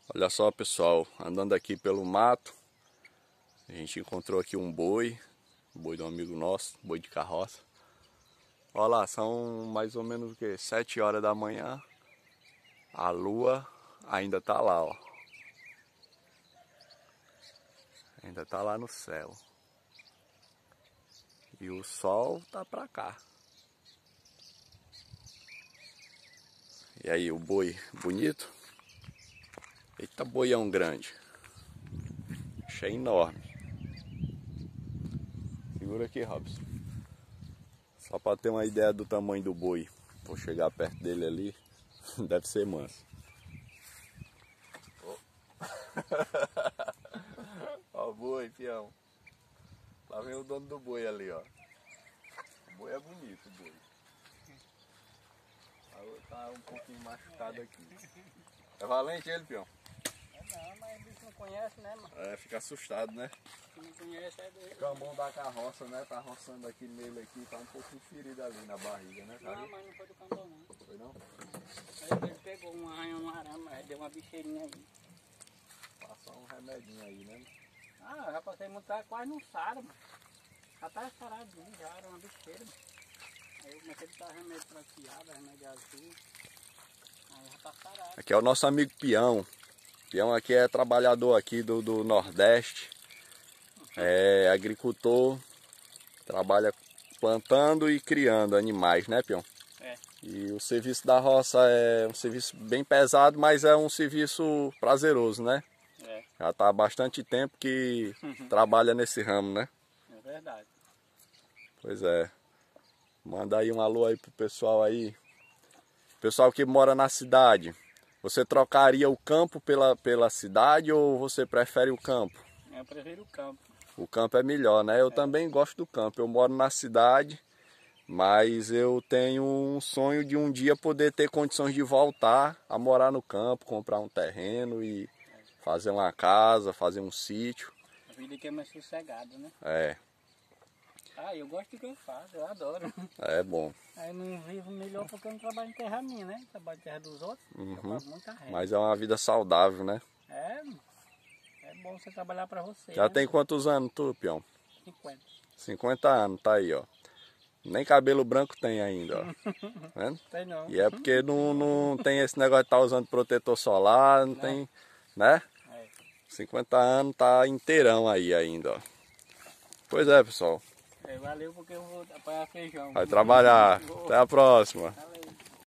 Olha só, pessoal, andando aqui pelo mato, a gente encontrou aqui um boi de um amigo nosso, boi de carroça. Olha lá, são mais ou menos o que? 7 horas da manhã. A lua ainda tá lá, ó. Ainda tá lá no céu. E o sol tá pra cá. E aí, o boi bonito? Eita, boião grande. Achei enorme. Segura aqui, Robson. Só para ter uma ideia do tamanho do boi. Vou chegar perto dele ali. Deve ser manso. Ó o boi, peão. Lá vem o dono do boi ali, ó. O boi é bonito, o boi. Tá um pouquinho machucado aqui. É valente ele, peão? Não, mas o bicho não conhece, né, mano? É, fica assustado, né? Quem não conhece é doido. O cambão da carroça, né? Tá roçando aqui nele aqui, tá um pouquinho ferido ali na barriga, né? Não, mas não foi do cambão, não. Foi não? Ele pegou um arranhão no arame, mas deu uma bicheirinha aí. Passar um remedinho aí, né? Ah, eu já passei muito, quase não sara, mano. Já tá saradinho, já era uma bicheira, mano. Aí eu comecei a dar remédio pra fiada, remédio azul. Aí já tá sarado. Aqui é o nosso amigo Peão. Peão aqui é trabalhador aqui do Nordeste. É agricultor. Trabalha plantando e criando animais, né, Peão? É. E o serviço da roça é um serviço bem pesado, mas é um serviço prazeroso, né? É. Já tá há bastante tempo que trabalha nesse ramo, né? É verdade. Pois é. Manda aí um alô aí pro pessoal aí. Pessoal que mora na cidade. Você trocaria o campo pela cidade ou você prefere o campo? Eu prefiro o campo. O campo é melhor, né? Eu também gosto do campo. Eu moro na cidade, mas eu tenho um sonho de um dia poder ter condições de voltar a morar no campo, comprar um terreno e fazer uma casa, fazer um sítio. A vida aqui é mais sossegada, né? É, Ah, eu gosto do que eu faço, eu adoro. é bom. Aí eu não vivo melhor porque eu não trabalho em terra minha, né? Trabalho em terra dos outros, eu pago muita renda. Mas é uma vida saudável, né? É bom você trabalhar pra você. Já né? tem quantos anos tu, Peão? 50. 50 anos, tá aí, ó. Nem cabelo branco tem ainda, ó. Vendo? Tem não. E é porque não tem esse negócio de estar usando protetor solar, não tem, né? É. 50 anos tá inteirão aí ainda, ó. Pois é, pessoal. Valeu porque eu vou apanhar feijão. Vai trabalhar. Até a próxima. Valeu.